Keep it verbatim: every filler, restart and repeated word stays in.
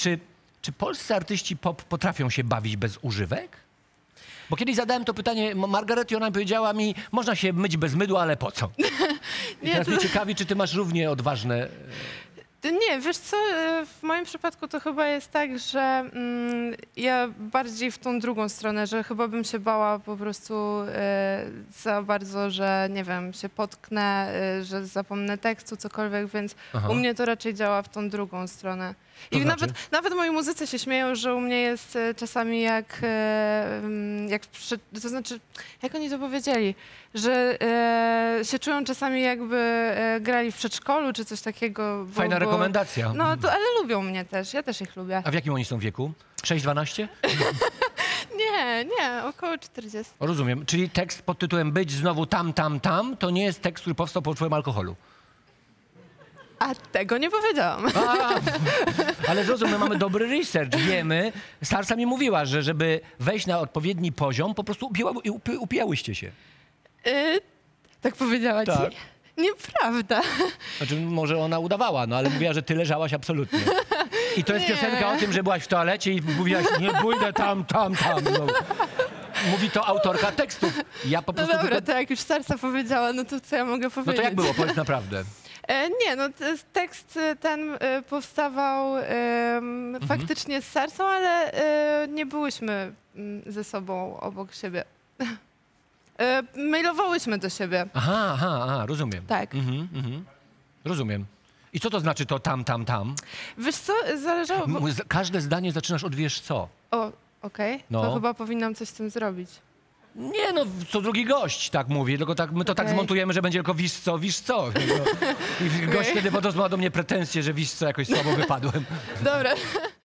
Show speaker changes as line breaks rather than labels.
czy, czy polscy artyści pop potrafią się bawić bez używek? Bo kiedyś zadałem to pytanie Margaret i ona powiedziała mi, można się myć bez mydła, ale po co? I teraz mnie ciekawi, czy ty masz równie odważne...
Nie, wiesz co, w moim przypadku to chyba jest tak, że mm, ja bardziej w tą drugą stronę, że chyba bym się bała po prostu e, za bardzo, że nie wiem, się potknę, e, że zapomnę tekstu, cokolwiek, więc Aha. u mnie to raczej działa w tą drugą stronę. I
to znaczy?
nawet, nawet moi muzycy się śmieją, że u mnie jest e, czasami jak, e, jak przy, to znaczy, jak oni to powiedzieli, że e, się czują czasami jakby e, grali w przedszkolu, czy coś takiego. Bo,
Fajna
bo,
rekomendacja.
No, to, ale lubią mnie też, ja też ich lubię.
A w jakim oni są wieku? sześć dwanaście?
Nie, nie, około czterdziestu.
Rozumiem. Czyli tekst pod tytułem Być znowu tam, tam, tam, to nie jest tekst, który powstał pod wpływem alkoholu.
A tego nie powiedziałam. A,
ale zrozum, my mamy dobry research, wiemy. Sarsa mi mówiła, że żeby wejść na odpowiedni poziom, po prostu upiła, upi, upijałyście się.
Yy, tak powiedziała
tak.
ci? Nieprawda.
Znaczy, może ona udawała, no ale mówiła, że ty leżałaś absolutnie. I to jest
nie.
piosenka o tym, że byłaś w toalecie i mówiłaś, nie pójdę tam, tam, tam. No. Mówi to autorka tekstów. Ja po prostu
no dobra,
tylko...
to jak już Sarsa powiedziała, no to co ja mogę powiedzieć?
No to jak było? Powiedz naprawdę.
E, nie, no tekst ten e, powstawał e, mhm. faktycznie z Sarsą, ale e, nie byłyśmy ze sobą obok siebie. e, mailowałyśmy do siebie.
Aha, aha, aha, rozumiem.
Tak.
Mhm, mhm. Rozumiem. I co to znaczy to tam, tam, tam?
Wiesz co, zależało... Bo...
Każde zdanie zaczynasz od wiesz co.
O, okej. Okay.
No.
To chyba powinnam coś z tym zrobić.
Nie no, co drugi gość tak mówi, tylko tak, my to okay. tak zmontujemy, że będzie tylko wisz co, wisz co. No. I gość okay. wtedy po prostu ma do mnie pretensje, że wisz co, jakoś słabo wypadłem.
Dobra.